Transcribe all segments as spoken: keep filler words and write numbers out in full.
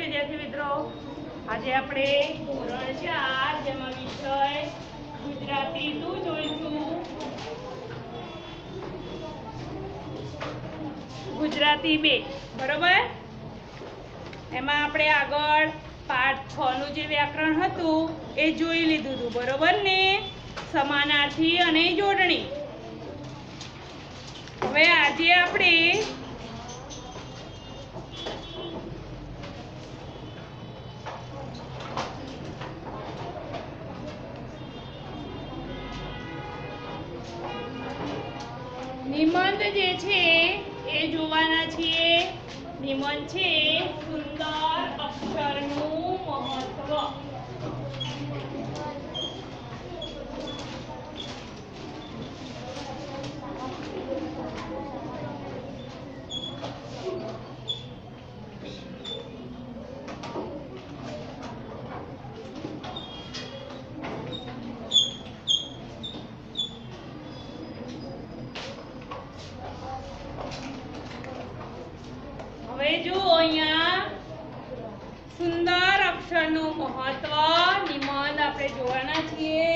विद्यार्थी मित्रों, आज આપણે ધોરણ ચાર જેમાં વિષય ગુજરાતી ટુ જોઈશું। ગુજરાતી બે બરોબર। એમાં આપણે આગળ પાઠ છ નું જે વ્યાકરણ હતું એ જોઈ લીધું હતું બરોબર ને, સમાનાર્થી અને જોડણી। હવે આજે આપણે निबंध जे छे ए जोवाना छीए। निबंध छे सुंदर अक्षरनुं महत्व। હવે જો અહીંયા સુંદર અક્ષરનું મહત્વ નિબંધ આપણે જોવાના છીએ।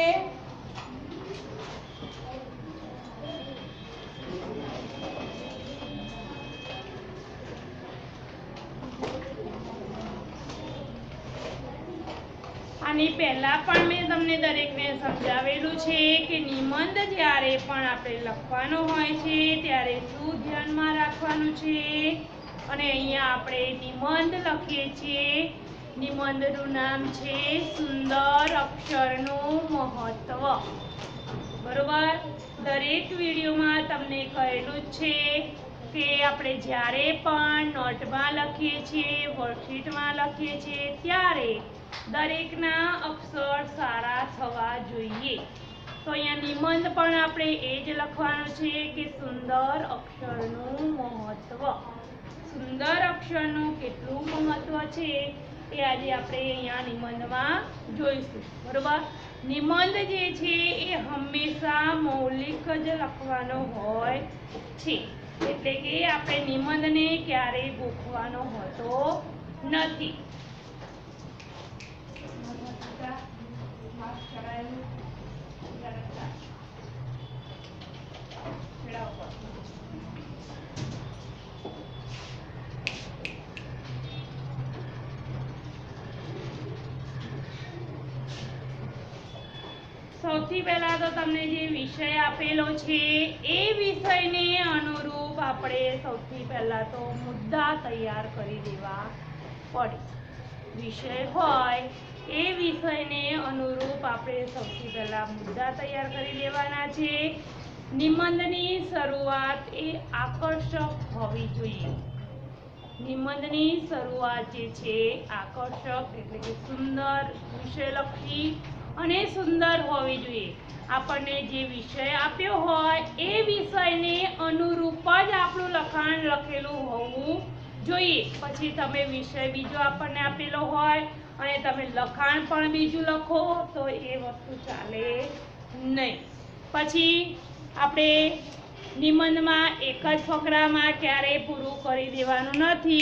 આની પહેલા પણ મેં તમને દરેકને સમજાવેલું છે કે નિબંધ જ્યારે પણ આપણે લખવાનો હોય છે ત્યારે શું ધ્યાનમાં રાખવાનું છે। અને અહીંયા આપણે નિબંધ લખીએ છીએ। નિબંધનું નામ છે સુંદર અક્ષરનું મહત્વ બરોબર। દરેક વિડીયોમાં તમને કહેલું જ છે કે આપણે જ્યારે પણ નોટમાં લખીએ છીએ, વર્કશીટમાં લખીએ છીએ ત્યારે દરેકના અક્ષર સારા થવા જોઈએ। તો અહીંયા નિબંધ પણ આપણે એ જ લખવાનું છે કે સુંદર અક્ષરનું મહત્વ। सुंदर अक्षरનું કેટલું મહત્વ છે એ આજે આપણે અહીંયા નિબંધમાં જોઈશું બરોબર। નિબંધ જે છે એ હંમેશા મૌલિક જ લખવાનો હોય છે, એટલે કે આપણે નિબંધને ક્યારેય ગોખવાનો હોતો નથી। સૌથી પહેલા તો તમને જે વિષય આપેલો છે એ વિષયને અનુરૂપ આપણે સૌથી પહેલા તો મુદ્દા તૈયાર કરી દેવા પડે। વિષય હોય એ વિષયને અનુરૂપ આપણે સૌથી પહેલા મુદ્દા તૈયાર કરી દેવાના છે। નિબંધની શરૂઆત એ આકર્ષક હોવી જોઈએ। નિબંધની શરૂઆત જે છે આકર્ષક એટલે કે સુંદર વિષયલક્ષી અને સુંદર હોવી જોઈએ। આપણને જે વિષય આપ્યો હોય એ વિષયને અનુરૂપ જ આપણું લખાણ લખેલું હોવું જોઈએ। પછી તમે વિષય બીજો આપણને આપેલો હોય અને તમે લખાણ પણ બીજું લખો તો એ વસ્તુ ચાલે નહીં। પછી આપણે નિબંધમાં એક જ ફકરામાં ક્યારેય પૂરું કરી દેવાનું નથી।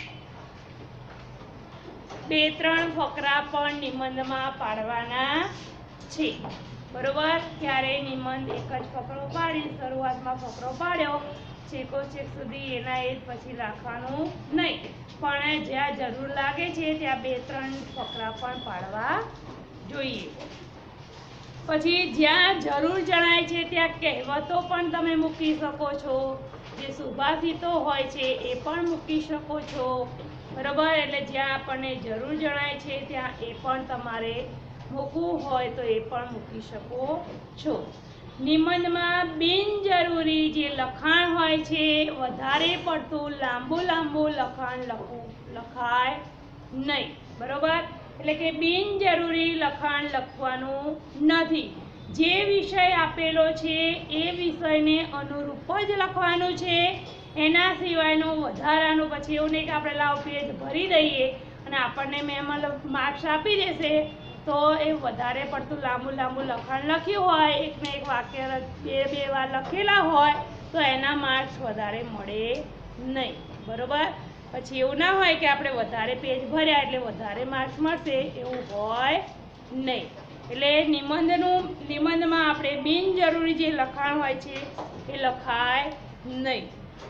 બે ત્રણ ફકરા પણ નિબંધમાં પાડવાના છે બરોબર। ક્યારે નિબંધ એક જ ફકરો પાડી શરૂઆતમાં ફકરો પાડ્યો છેકો છેક સુધી એના એ જ પછી રાખવાનું નહીં, પણ જ્યાં જરૂર લાગે છે ત્યાં બે ત્રણ ફકરા પણ પાડવા જોઈએ। પછી જ્યાં જરૂર જણાય છે ત્યાં કહેવતો પણ તમે મૂકી શકો છો। જે સુભાષિતો હોય છે એ પણ મૂકી શકો છો બરોબર। એટલે જ્યાં આપણને જરૂર જણાય છે ત્યાં એ પણ તમારે મૂકવું હોય તો એ પણ મૂકી શકો છો। નિબંધમાં બિનજરૂરી જે લખાણ હોય છે વધારે પડતું લાંબુ લાંબુ લખાણ લખવું લખાય નહીં બરોબર। એટલે કે બિનજરૂરી લખાણ લખવાનું નથી। જે વિષય આપેલો છે એ વિષયને અનુરૂપ જ લખવાનું છે। એના સિવાયનું વધારાનું પછી એવું નહીં કે આપણે લાવ પેજ ભરી દઈએ અને આપણને મેમ માર્ક્સ આપી દેશે તો એ વધારે પડતું લાંબુ લાંબુ લખાણ લખ્યું હોય, એકને એક વાક્ય બે બે વાર લખેલા હોય તો એના માર્ક્સ વધારે મળે નહીં બરોબર। પછી એવું ના હોય કે આપણે વધારે પેજ ભર્યા એટલે વધારે માર્ક્સ મળશે, એવું હોય નહીં. એટલે નિબંધનું નિબંધમાં આપણે બિનજરૂરી જે લખાણ હોય છે એ લખાય નહીં.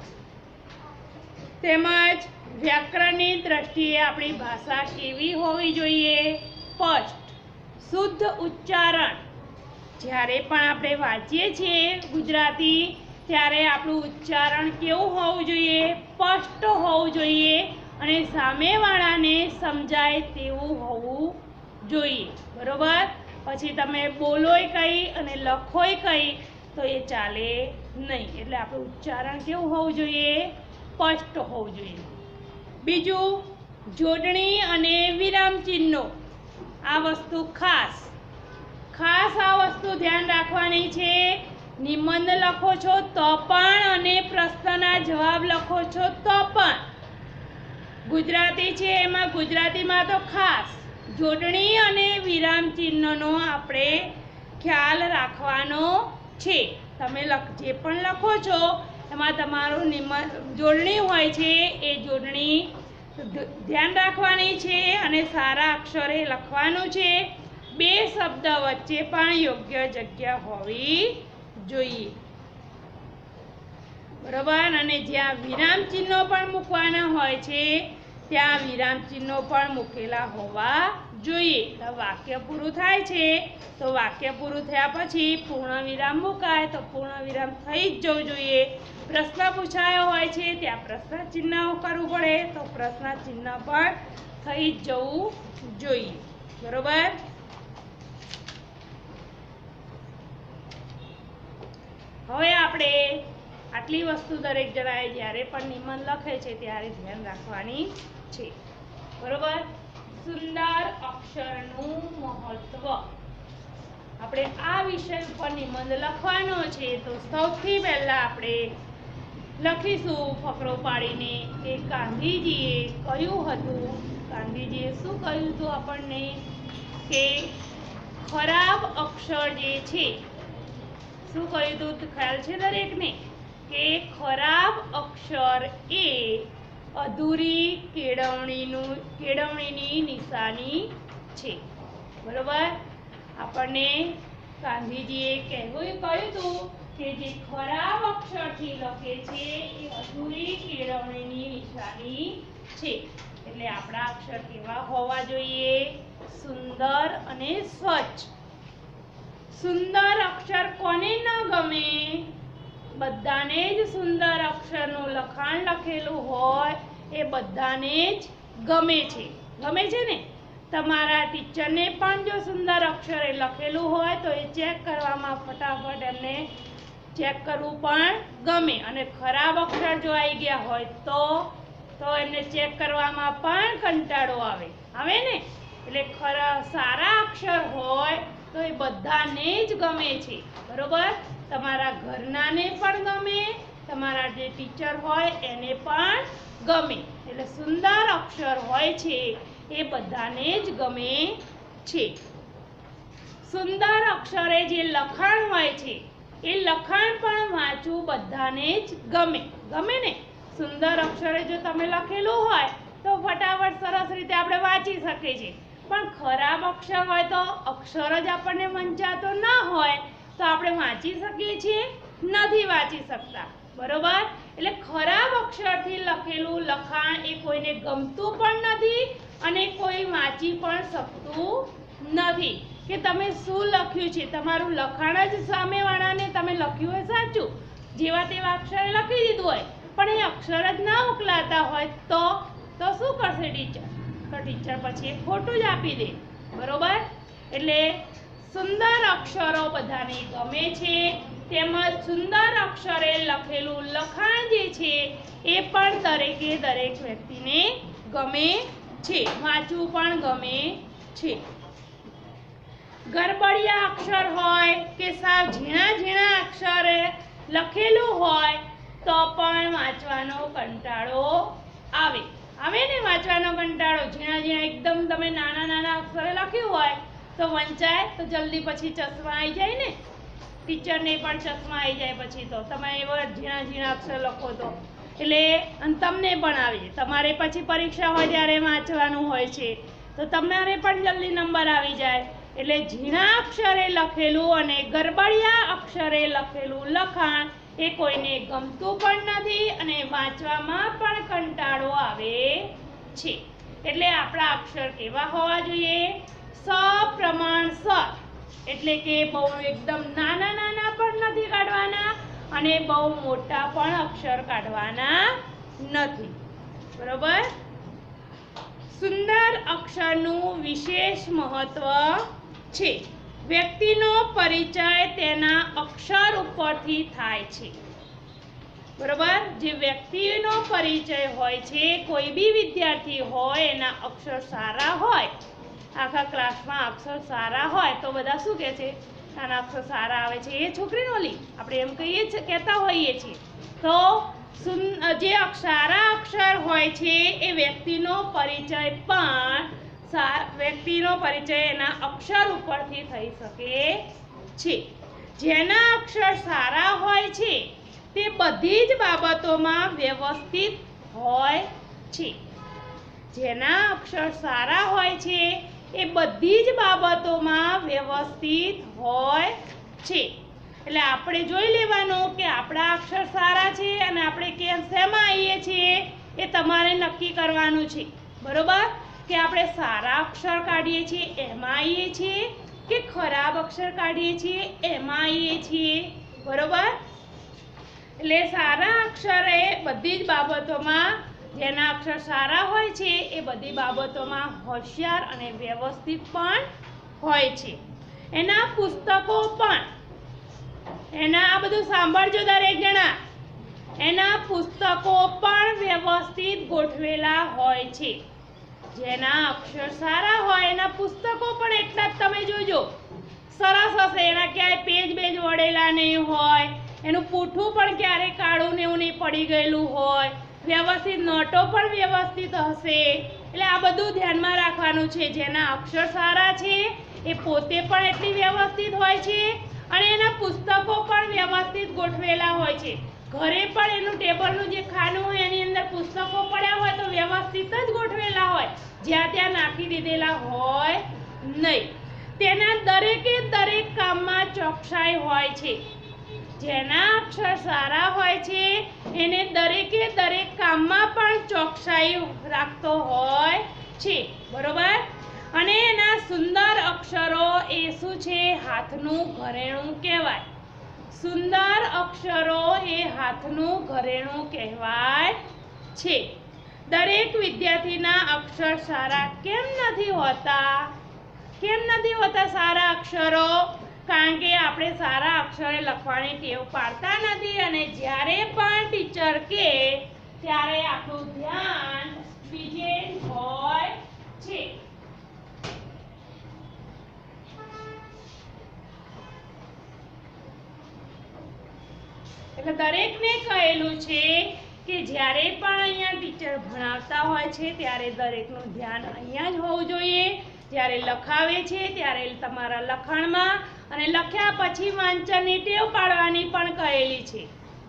તેમજ વ્યાકરણની દ્રષ્ટિએ આપણી ભાષા કેવી હોવી જોઈએ? સ્પષ્ટ, શુદ્ધ ઉચ્ચારણ. જ્યારે પણ આપણે વાંચીએ છીએ ગુજરાતી ત્યારે આપણું ઉચ્ચારણ કેવું હોવું જોઈએ? સ્પષ્ટ હોવું જોઈએ અને સામેવાળાને સમજાય તેવું હોવું જોઈએ. બરોબર? પછી તમે બોલોય કંઈ અને લખોય કંઈ તો એ ચાલે નહીં. એટલે આપણું ઉચ્ચારણ કેવું હોવું જોઈએ? સ્પષ્ટ હોવું જોઈએ. બીજું, જોડણી અને વિરામચિહ્નો. આ વસ્તુ ખાસ ખાસ આ વસ્તુ ધ્યાન રાખવાની છે. નિબંધ લખો છો તો પણ અને પ્રશ્નના જવાબ લખો છો તો પણ ગુજરાતી છે એમાં ગુજરાતીમાં તો ખાસ જોડણી અને વિરામચિહ્નનો આપણે ખ્યાલ રાખવાનો છે. તમે લખ જે પણ લખો છો એમાં તમારું નિબંધ જોડણી હોય છે એ જોડણી ધ્યાન રાખવાની છે અને સારા અક્ષરે લખવાનું છે. બે શબ્દ વચ્ચે પણ યોગ્ય જગ્યા હોવી જોઈએ. બરોબર? અને જ્યાં વિરામચિહ્નો પણ મૂકવાના હોય છે ત્યાં વિરામચિહ્નો પણ મૂકેલા હોવા જોઈએ. તો વાક્ય પૂરું થાય છે તો વાક્ય પૂરું થયા પછી પૂર્ણ વિરામ મુકાય તો પૂર્ણ વિરામ થઈ જ જવું જોઈએ. પ્રશ્ન પૂછાયો હોય છે ત્યાં પ્રશ્ન ચિહ્ન કરવું પડે તો પ્રશ્ન ચિહ્ન પણ થઈ જ જવું જોઈએ. બરોબર? હવે આપણે આટલી વસ્તુ દરેક જણાએ જ્યારે પણ નિબંધ લખે છે ત્યારે ધ્યાન રાખવાની છે. બરોબર? સુંદર અક્ષરનું મહત્વ. આપણે આ વિષય ઉપર નિબંધ લખવાનો છે તો સૌથી પહેલા આપણે લખીશું ફકરો પાડીને કે ગાંધીજીએ કહ્યું હતું. ગાંધીજીએ શું કહ્યું હતું આપણને? કે ખરાબ અક્ષર જે છે, શું કહ્યું હતું ખ્યાલ છે દરેકને? કે ખરાબ અક્ષર એ અધૂરી કેળવણીનું કેળવણીની નિશાની છે. બરોબર? આપણને ગાંધીજીએ કહેવું કહ્યું હતું કે જે ખરાબ અક્ષરથી લખે છે એ અધૂરી કેળવણીની નિશાની છે. એટલે આપણા અક્ષર કેવા હોવા જોઈએ? સુંદર અને સ્વચ્છ. સુંદર અક્ષર કોને ન ગમે? બધાને જ સુંદર અક્ષરનું લખાણ લખેલું હોય એ બધાને જ ગમે છે. ગમે છે ને? તમારા ટીચરને પણ જો સુંદર અક્ષરે લખેલું હોય તો એ ચેક કરવામાં ફટાફટ એમને ચેક કરવું પણ ગમે. અને ખરાબ અક્ષર જો આવી ગયા હોય તો તો એમને ચેક કરવામાં પણ કંટાળો આવે આવે ને? એટલે ખરા સારા અક્ષર હોય તો એ બધાને જ ગમે છે. બરોબર? તમારા ઘરનાને પણ ગમે, તમારા જે ટીચર હોય એને પણ ગમે. એટલે સુંદર અક્ષર હોય છે એ બધાને જ ગમે છે. સુંદર અક્ષરે જે લખાણ હોય છે એ લખાણ પણ વાંચવું બધાને જ ગમે. ગમે ને? સુંદર અક્ષરે જો તમે લખેલું હોય તો ફટાફટ સરસ રીતે આપણે વાંચી શકીએ છીએ. પણ ખરાબ અક્ષર હોય તો અક્ષર જ આપણને વંચાતો ના હોય તો આપણે વાંચી શકીએ છીએ? નથી વાંચી શકતા. બરોબર? એટલે ખરાબ અક્ષરથી લખેલું લખાણ એ કોઈને ગમતું પણ નથી અને કોઈ વાંચી પણ શકતું નથી. કે તમે શું લખ્યું છે, તમારું લખાણ જ સામેવાળાને તમે લખ્યું હોય સાચું, જેવા તેવા અક્ષરે લખી દીધું હોય, પણ એ અક્ષર જ ના ઉકલાતા હોય તો તો શું કરશે ટીચર? તો ટીચર પછી એ ખોટું જ આપી દે. બરોબર? એટલે સુંદર અક્ષરો બધાને ગમે છે. તેમજ સુંદર અક્ષરે લખેલું લખાણ જે છે એ પણ દરેકે દરેક વ્યક્તિને ગમે છે. વાંચવું પણ ગમે છે. ગરબડિયા અક્ષર હોય કે સાવ ઝીણા ઝીણા અક્ષરે લખેલું હોય તો પણ વાંચવાનો કંટાળો આવે. આવે ને વાંચવાનો કંટાળો? ઝીણા ઝીણા એકદમ તમે નાના નાના અક્ષરે લખ્યું હોય તો વંચાય તો જલ્દી પછી ચશ્મા આવી જાય ને? ટીચરને પણ ચશ્મા આવી જાય પછી તો તમે એવા ઝીણા ઝીણા અક્ષર લખો તો. એટલે અને તમને પણ આવે તમારે પછી પરીક્ષા હોય ત્યારે વાંચવાનું હોય છે તો તમારે પણ જલ્દી નંબર આવી જાય એટલે ઝીણા અક્ષરે લખેલું અને ગરબડિયા અક્ષરે લખેલું લખાણ એ કોઈને ગમતું પણ નથી અને વાંચવામાં પણ કંટાળો આવે છે એટલે આપણા અક્ષર કેવા હોવા જોઈએ સપ્રમાણસર એટલે કે બહુ એકદમ નાના નાના પણ નથી કાઢવાના અને બહુ મોટા પણ અક્ષર કાઢવાના નથી બરોબર સુંદર અક્ષરનું વિશેષ મહત્વ છે વ્યક્તિનો પરિચય તેના અક્ષર ઉપરથી થાય છે બરોબર જે વ્યક્તિનો પરિચય હોય છે કોઈ બી વિદ્યાર્થી હોય એના અક્ષર સારા હોય આખા ક્લાસમાં અક્ષર સારા હોય તો બધા શું કહે છે આના અક્ષર સારા આવે છે એ છોકરીનો ઓલી આપણે એમ કહીએ છીએ કહેતા હોઈએ છીએ તો જે સારા અક્ષર હોય છે એ વ્યક્તિનો પરિચય પણ વ્યક્તિનો પરિચય એના અક્ષર ઉપરથી થઈ શકે છે જેના અક્ષર સારા હોય છે તે બધી જ બાબતોમાં વ્યવસ્થિત હોય છે જેના અક્ષર સારા હોય છે એ બધી જ બાબતોમાં વ્યવસ્થિત હોય છે એટલે આપણે જોઈ લેવાનું કે આપણા અક્ષર સારા છે અને આપણે કેમ શેમાં આવીએ છીએ એ તમારે નક્કી કરવાનું છે બરોબર કે આપણે સારા અક્ષર કાઢીએ છીએ એમાં આવીએ છીએ કે ખરાબ અક્ષર કાઢીએ છીએ એમાં આવીએ છીએ બરોબર એટલે સારા અક્ષર એ બધી જ બાબતોમાં જેના અક્ષર સારા હોય છે એ બધી બાબતોમાં હોશિયાર અને વ્યવસ્થિત પણ હોય છે એના પુસ્તકો પણ એના આ બધું સાંભળજો દરેક જણા એના પુસ્તકો પણ વ્યવસ્થિત ગોઠવેલા હોય છે જેના અક્ષર સારા હોય એના પુસ્તકો પણ એટલા જ તમે જોજો સરસ હશે એના ક્યાંય પેજ બેજ વળેલા નહીં હોય એનું પૂઠું પણ ક્યારેય કાળું ને એવું નહીં પડી ગયેલું હોય વ્યવસ્થિત નોટો પણ વ્યવસ્થિત હશે એટલે આ બધું ધ્યાનમાં રાખવાનું છે જેના અક્ષર સારા છે એ પોતે પણ એટલી વ્યવસ્થિત હોય છે અને એના પુસ્તકો પણ વ્યવસ્થિત ગોઠવેલા હોય છે ઘરે પણ એનું ટેબલનું જે ખાનું હોય એની અંદર પુસ્તકો પડ્યા હોય તો વ્યવસ્થિત જ ગોઠવેલા હોય જ્યાં ત્યાં નાખી દીધેલા હોય નહીં તેના દરેકે દરેક કામમાં ચોકસાઈ હોય છે જેના અક્ષર સારા હોય છે એને દરેકે દરેક કામમાં પણ ચોકસાઈ રાખતો હોય છે બરોબર અને એના સુંદર અક્ષરો એ શું છે હાથનું ઘરેણું કહેવાય સુંદર અક્ષરો એ હાથનું ઘરેણું કહેવાય છે દરેક વિદ્યાર્થીના અક્ષર સારા કેમ નથી હોતા કેમ નથી હોતા સારા અક્ષરો કારણ કે આપણે સારા અક્ષરે લખવાની ટેવ પાડતા નથી અને જ્યારે પણ ટીચર કે ત્યારે આપણું ધ્યાન બીજે હોય છે એટલે દરેકને કહેલું છે કે જ્યારે પણ અહીંયા ટીચર ભણાવતા હોય છે ત્યારે દરેકનું ધ્યાન અહીંયા જ હોવું જોઈએ જ્યારે લખાવે છે ત્યારે તમારા લખાણમાં અને લખ્યા પછી વાંચનની ટેવ પાડવાની પણ કહેલી છે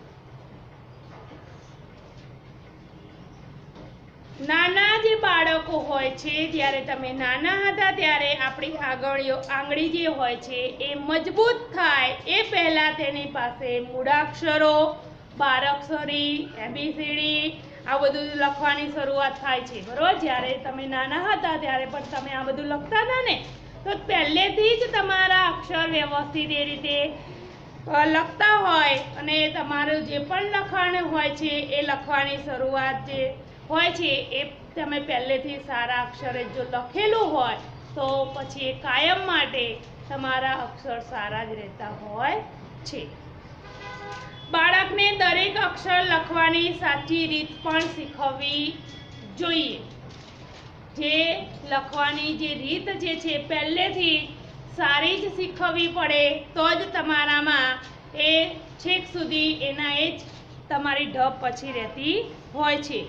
નાના જે બાળકો હોય છે જ્યારે તમે નાના હતા ત્યારે આપણી આંગળીઓ આંગળી જે હોય છે એ મજબૂત થાય એ પહેલાં તેની પાસે મૂળાક્ષરો બારાક્ષરી એબીસીડી આ બધું લખવાની શરૂઆત થાય છે બરોબર જ્યારે તમે નાના હતા ત્યારે પણ તમે આ બધું લખતા હતા ને તો પહેલેથી જ તમારા અક્ષર વ્યવસ્થિત એ રીતે લખતા હોય અને તમારું જે પણ લખાણ હોય છે એ લખવાની શરૂઆત જે હોય છે એ તમે પહેલેથી સારા અક્ષરે જો લખેલું હોય તો પછી એ કાયમ માટે તમારા અક્ષર સારા જ રહેતા હોય છે બાળકને દરેક અક્ષર લખવાની સાચી રીત પણ શીખવવી જોઈએ જે લખવાની જે રીત જે છે પહેલેથી સારી જ શીખવવી પડે તો જ તમારામાં એ છેક સુધી એના એ જ તમારી ઢબ પછી રહેતી હોય છે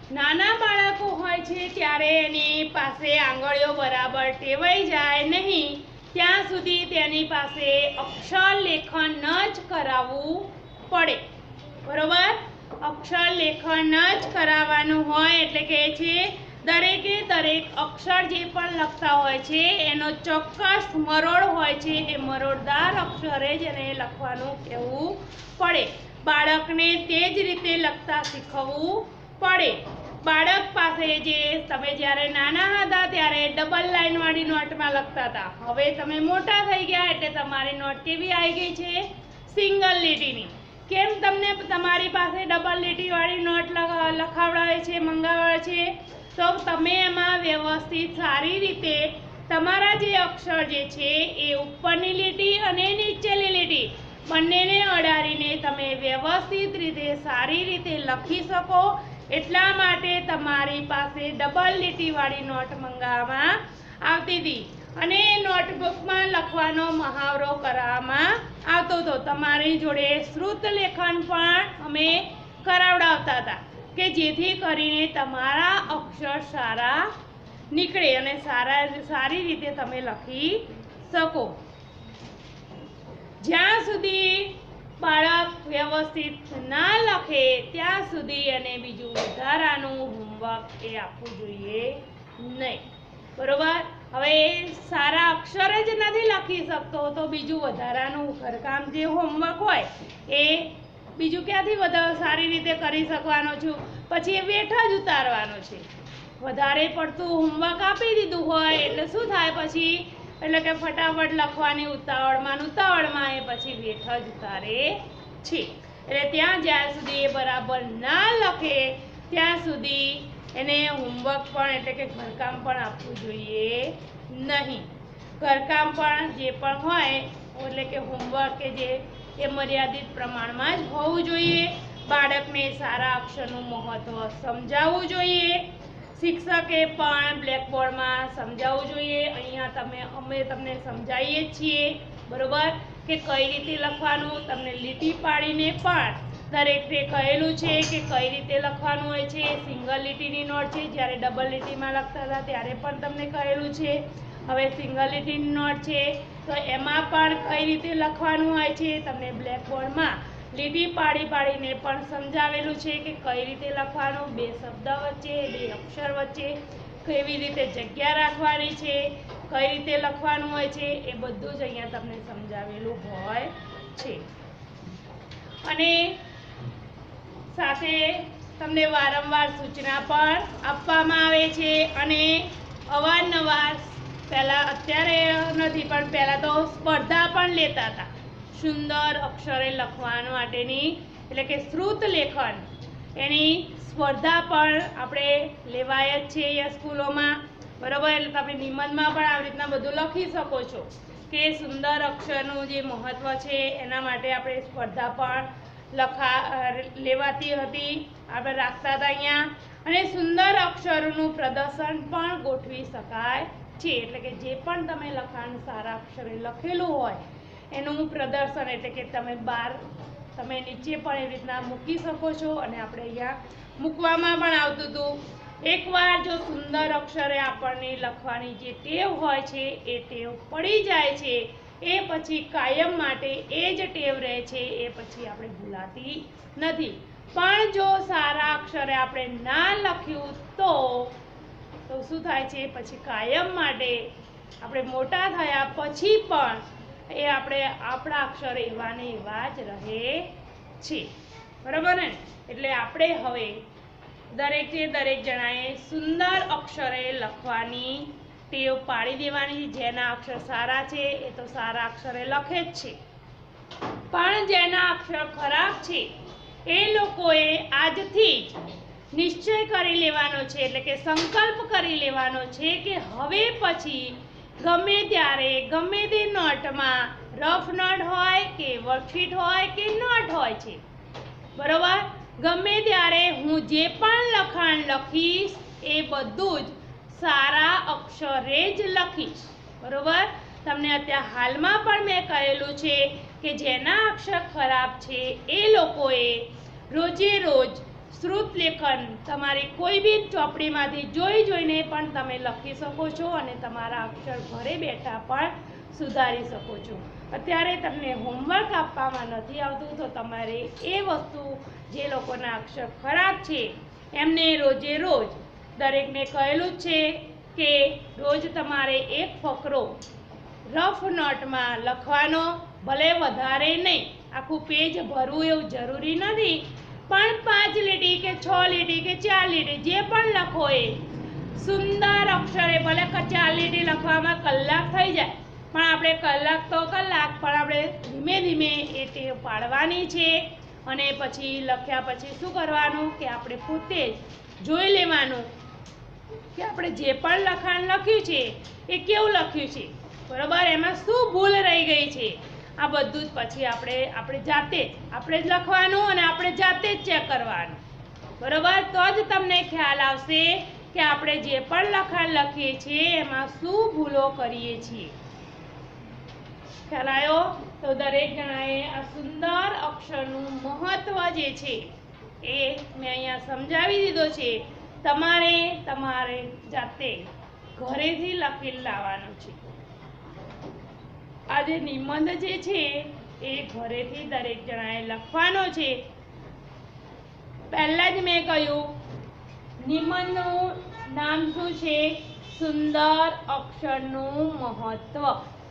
નાના બાળકો હોય છે ત્યારે એની પાસે આંગળીઓ બરાબર ટેવાઈ જાય નહીં ત્યાં સુધી તેની પાસે અક્ષર લેખન જ કરાવવું પડે, બરોબર? અક્ષર લેખન જ કરાવવાનું હોય એટલે કે છે દરેકે દરેક અક્ષર જે પણ લખતા હોય છે એનો ચોક્કસ મરોડ હોય છે, એ મરોડદાર અક્ષરે જ એને લખવાનું કહેવું પડે. બાળકને તે જ રીતે લખતા શીખવવું પડે. બાળક પાસે જે તમે જ્યારે નાના હતા ત્યારે ડબલ લાઈન વાળી નોટમાં લખતા હતા, હવે તમે મોટા થઈ ગયા એટલે તમારી નોટ કેવી આવી ગઈ છે? સિંગલ લીટીની. કેમ તમને તમારી પાસે ડબલ લીટી વાળી નોટ લખાવડાવે છે, મંગાવડાવે છે? તો તમે એમાં વ્યવસ્થિત સારી રીતે તમારા જે અક્ષર જે છે એ ઉપરની લીટી અને નીચેની લીટી બંનેને અડાડીને તમે વ્યવસ્થિત રીતે સારી રીતે લખી શકો, એટલા માટે તમારી પાસે ડબલ લીટીવાળી નોટ મંગાવવામાં આવતી હતી અને નોટબુકમાં લખવાનો મહાવરો કરાવવામાં આવતો હતો. તમારી જોડે શ્રુત લેખન પણ અમે કરાવડાવતા હતા કે જેથી કરીને તમારા અક્ષર સારા નીકળે અને સારા સારી રીતે તમે લખી શકો. જ્યાં સુધી બાળક વ્યવસ્થિત ના લખે ત્યાં સુધી એને બીજું વધારાનું હોમવર્ક એ આપવું જોઈએ નહીં, બરોબર? હવે સારા અક્ષર જ નથી લખી શકતો તો બીજું વધારાનું ઘરકામ જે હોમવર્ક હોય એ બીજું ક્યાંથી વધારે સારી રીતે કરી શકવાનો છું? પછી એ વેઠ જ ઉતારવાનો છે. વધારે પડતું હોમવર્ક આપી દીધું હોય એટલે શું થાય પછી? એટલે કે ફટાફટ લખવાની ઉતાવળમાં ઉતાવળમાં એ પછી વેઠ જ ઉતારે છે. એટલે ત્યાં જ્યાં સુધી એ બરાબર ના લખે ત્યાં સુધી એને હોમવર્ક પણ એટલે કે ઘરકામ પણ આપવું જોઈએ નહીં. ઘરકામ પણ જે પણ હોય એટલે કે હોમવર્ક કે જે એ મર્યાદિત પ્રમાણમાં જ હોવું જોઈએ. બાળકને સારા અક્ષરનું મહત્ત્વ સમજાવવું જોઈએ. શિક્ષકે પણ બ્લેકબોર્ડમાં સમજાવવું જોઈએ. અહીંયા તમે અમે તમને સમજાવીએ છીએ, બરોબર, કે કઈ રીતે લખવાનું. તમને લીટી પાડીને પણ દરેકને કહેલું છે કે કઈ રીતે લખવાનું હોય છે. સિંગલ લીટીની નોટ છે, જ્યારે ડબલ લીટીમાં લખતા હતા ત્યારે પણ તમને કહેલું છે. હવે સિંગલ લીટીની નોટ છે તો એમાં પણ કઈ રીતે લખવાનું હોય છે તમને બ્લેકબોર્ડમાં લીટી પાડી પાડીને પણ સમજાવેલું છે કે કઈ રીતે લખવાનું, બે શબ્દ વચ્ચે, બે અક્ષર વચ્ચે કેવી રીતે જગ્યા રાખવાની છે, કઈ રીતે લખવાનું હોય છે, એ બધું જ અહીંયા તમને સમજાવેલું હોય છે. અને સાથે તમને વારંવાર સૂચના પણ આપવામાં આવે છે અને અવારનવાર પહેલાં અત્યારે નથી પણ પહેલાં તો સ્પર્ધા પણ લેતા હતા સુંદર અક્ષરે લખવા માટેની, એટલે કે શ્રુત લેખન, એની સ્પર્ધા પણ આપણે લેવાય જ છે અહીંયા સ્કૂલોમાં, બરાબર? એટલે તમે નિબંધમાં પણ આવી રીતના બધું લખી શકો છો કે સુંદર અક્ષરનું જે મહત્ત્વ છે એના માટે આપણે સ્પર્ધા પણ લખા લેવાતી હતી, આપણે રાખતા હતા અહીંયા. અને સુંદર અક્ષરોનું પ્રદર્શન પણ ગોઠવી શકાય છે, એટલે કે જે પણ તમે લખાણ સારા અક્ષરે લખેલું હોય એનું પ્રદર્શન એટલે કે તમે બહાર તમે નીચે પણ એવી રીતના મૂકી શકો છો અને આપણે અહીંયા મૂકવામાં પણ આવતું હતું. એકવાર જો સુંદર અક્ષરે આપણને લખવાની જે ટેવ હોય છે એ ટેવ પડી જાય છે એ પછી કાયમ માટે એ જ ટેવ રહે છે, એ પછી આપણે ભૂલાતી નથી. પણ જો સારા અક્ષરે આપણે ના લખ્યું તો તો શું થાય છે? પછી કાયમ માટે આપણે મોટા થયા પછી પણ એ આપણે આપણા અક્ષર એવા ને એવા જ રહે છે, બરાબર ને? એટલે આપણે હવે દરેકે દરેક જણાએ સુંદર અક્ષરે લખવાની ટેવ પાડી દેવાની. જેના અક્ષર સારા છે એ તો સારા અક્ષરે લખે જ છે, પણ જેના અક્ષર ખરાબ છે એ લોકોએ આજથી જ નિશ્ચય કરી લેવાનો છે, એટલે કે સંકલ્પ કરી લેવાનો છે કે હવે પછી ગમે ત્યારે ગમે તે નોટમાં રફ નોટ હોય કે વર્કશીટ હોય કે નોટ હોય છે, બરોબર, ગમે ત્યારે હું જે પણ લખાણ લખીશ એ બધું જ સારા અક્ષરે જ લખીશ, બરોબર? તમને અત્યારે હાલમાં પણ મેં કહેલું છે કે જેના અક્ષર ખરાબ છે એ લોકોએ રોજે રોજ શ્રુત લેખન તમારી કોઈ બી ચોપડીમાંથી જોઈ જોઈને પણ તમે લખી શકો છો અને તમારા અક્ષર ઘરે બેઠા પણ સુધારી શકો છો. અત્યારે તમને હોમવર્ક આપવામાં નથી આવતું તો તમારે એ વસ્તુ જે લોકોના અક્ષર ખરાબ છે એમને રોજે રોજ દરેકને કહેલું જ છે કે રોજ તમારે એક ફકરો રફ નોટમાં લખવાનો, ભલે વધારે નહીં, આખું પેજ ભરવું એવું જરૂરી નથી, પણ પાંચ લીટી કે છ લીટી કે ચાર લીટી જે પણ લખો એ સુંદર અક્ષરે, ભલે ચાર લીટી લખવામાં કલાક થઈ જાય પણ આપણે કલાક તો કલાક પણ આપણે ધીમે ધીમે એ ટેવ પાડવાની છે. અને પછી લખ્યા પછી શું કરવાનું કે આપણે પોતે જ જોઈ લેવાનું કે આપણે જે પણ લખાણ લખ્યું છે એ કેવું લખ્યું છે, બરાબર, એમાં શું ભૂલ રહી ગઈ છે. આ બધું જ પછી આપણે આપણે જાતે જ આપણે જ લખવાનું અને આપણે જાતે જ ચેક કરવાનું, બરાબર. તો જ તમને ખ્યાલ આવશે કે આપણે જે પણ લખાણ લખીએ છીએ એમાં શું ભૂલો કરીએ છીએ. ખ્યાલ આવ્યો? તો દરેક જણાએ આ સુંદર અક્ષરનું મહત્વ જે છે એ મેં અહીંયા સમજાવી દીધો છે. તમારે તમારે જાતે ઘરેથી લખી લાવવાનું છે. આ જે નિબંધ જે છે એ ઘરેથી દરેક જણાએ લખવાનો છે. પહેલાં જ મેં કહ્યું નિબંધનું નામ શું છે? સુંદર અક્ષરનું મહત્વ,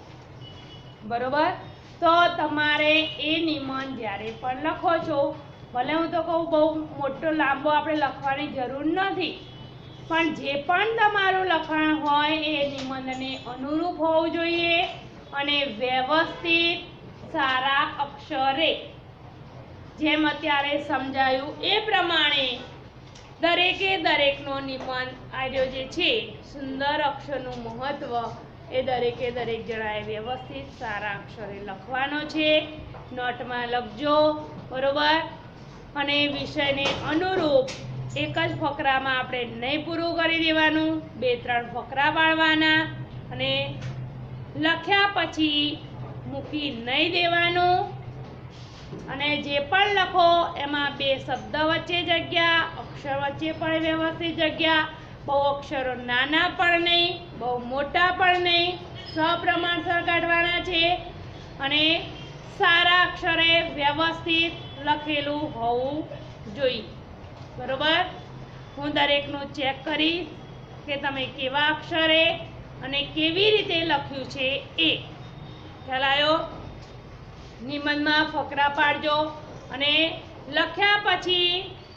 બરોબર. તો તમારે એ નિબંધ જ્યારે પણ લખો છો, ભલે હું તો કહું બહુ મોટો લાંબો આપણે લખવાની જરૂર નથી, પણ જે પણ તમારું લખાણ હોય એ નિબંધને અનુરૂપ હોવું જોઈએ અને વ્યવસ્થિત સારા અક્ષરે, જેમ અત્યારે સમજાયું એ પ્રમાણે દરેકે દરેકનો નિબંધ આવ્યો જે છે સુંદર અક્ષરનું મહત્વ એ દરેકે દરેક જણાએ વ્યવસ્થિત સારા અક્ષરે લખવાનો છે. નોટમાં લખજો, બરોબર. અને વિષયને અનુરૂપ એક જ ફકરામાં આપણે નહીં પૂરું કરી દેવાનું, બે ત્રણ ફકરા પાડવાના અને લખ્યા પછી મૂકી નહીં દેવાનું. અને જે પણ લખો એમાં બે શબ્દ વચ્ચે જગ્યા, અક્ષર વચ્ચે પણ વ્યવસ્થિત જગ્યા, બહુ અક્ષરો નાના પણ નહીં, બહુ મોટા પણ નહીં, સપ્રમાણસર કાઢવાના છે અને સારા અક્ષરે વ્યવસ્થિત લખેલું હોવું જોઈએ, બરોબર. હું દરેકનું ચેક કરીશ કે તમે કેવા અક્ષરે અને કેવી રીતે લખ્યું છે એ. ખ્યાલ આવ્યો? નિબંધમાં ફકરા પાડજો અને લખ્યા પછી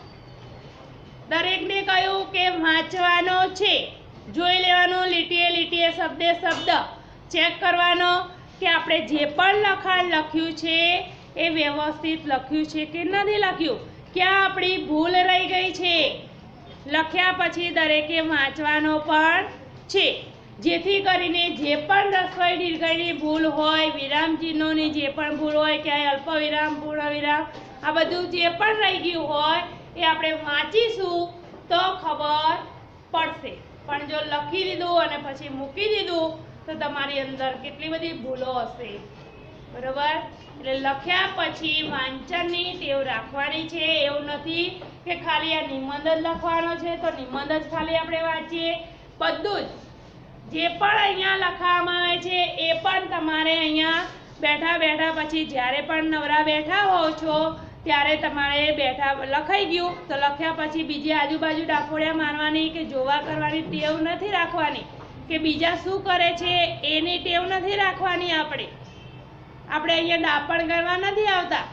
દરેકને કહ્યું કે વાંચવાનો છે, જોઈ લેવાનું લીટીએ લીટીએ, શબ્દે શબ્દ ચેક કરવાનો કે આપણે જે પણ લખાણ લખ્યું છે એ વ્યવસ્થિત લખ્યું છે કે નથી લખ્યું, ક્યાં આપણી ભૂલ રહી ગઈ છે. લખ્યા પછી દરેકે વાંચવાનો પણ છે, જેથી કરીને જે પણ રસોઈ દીર્ઘની ભૂલ હોય, વિરામ ચિહ્નોની જે પણ ભૂલ હોય, ક્યાંય અલ્પવિરામ, પૂર્ણવિરામ, આ બધું જે પણ રહી ગયું હોય એ આપણે વાંચીશું તો ખબર પડશે. પણ જો લખી દીધું અને પછી મૂકી દીધું તો તમારી અંદર કેટલી બધી ભૂલો હશે, બરોબર. એટલે લખ્યા પછી વાંચનની ટેવ રાખવાની છે. એવું નથી કે ખાલી આ નિબંધ જ લખવાનો છે તો નિબંધ જ ખાલી આપણે વાંચીએ. બધું જ જે પણ અહીંયા લખવામાં આવે છે એ પણ તમારે અહીંયા બેઠા બેઠા પછી જ્યારે પણ નવરા બેઠા હોવ છો ત્યારે તમારે બેઠા લખાઈ ગયું તો લખ્યા પછી બીજી આજુબાજુ ડાફોડિયા મારવાની કે જોવા કરવાની ટેવ નથી રાખવાની, કે બીજા શું કરે છે એની ટેવ નથી રાખવાની. આપણે આપણે અહીંયા ડાપણ કરવા નથી આવતા,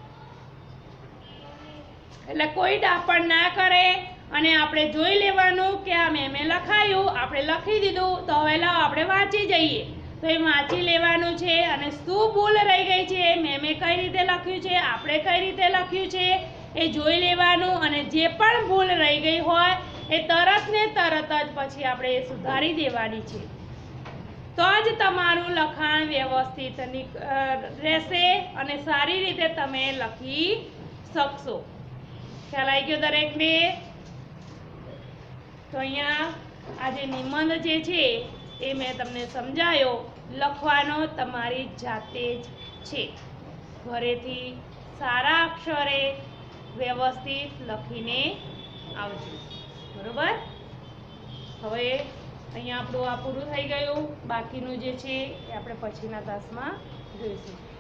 એટલે કોઈ ડાપણ ના કરે અને આપણે જોઈ લેવાનું કે આ મેં મેં લખાયું, આપણે લખી દીધું તો હવે લાવો આપણે વાંચી જઈએ. તો એ વાંચી લેવાનું છે અને શું ભૂલ રહી ગઈ છે, મેં મેં કઈ રીતે લખ્યું છે, આપણે કઈ રીતે લખ્યું છે એ જોઈ લેવાનું અને જે પણ ભૂલ રહી ગઈ હોય એ તરત ને તરત જ પછી આપણે એ સુધારી દેવાની છે. તો જ તમારું લખાણ વ્યવસ્થિત રહેશે અને સારી રીતે તમે લખી શકશો. ખ્યાલ આવી ગયો દરેકને? તો અહીંયા આ જે નિબંધ જે છે એ મેં તમને સમજાયો, લખવાનો તમારી જાતે જ છે. ઘરેથી સારા અક્ષરે વ્યવસ્થિત લખીને આવજો. બરોબર. હવે અહીંયા આપણું આ પૂરું થઈ ગયું. બાકીનું જે છે એ આપણે પછીના તાસમાં જોઈશું.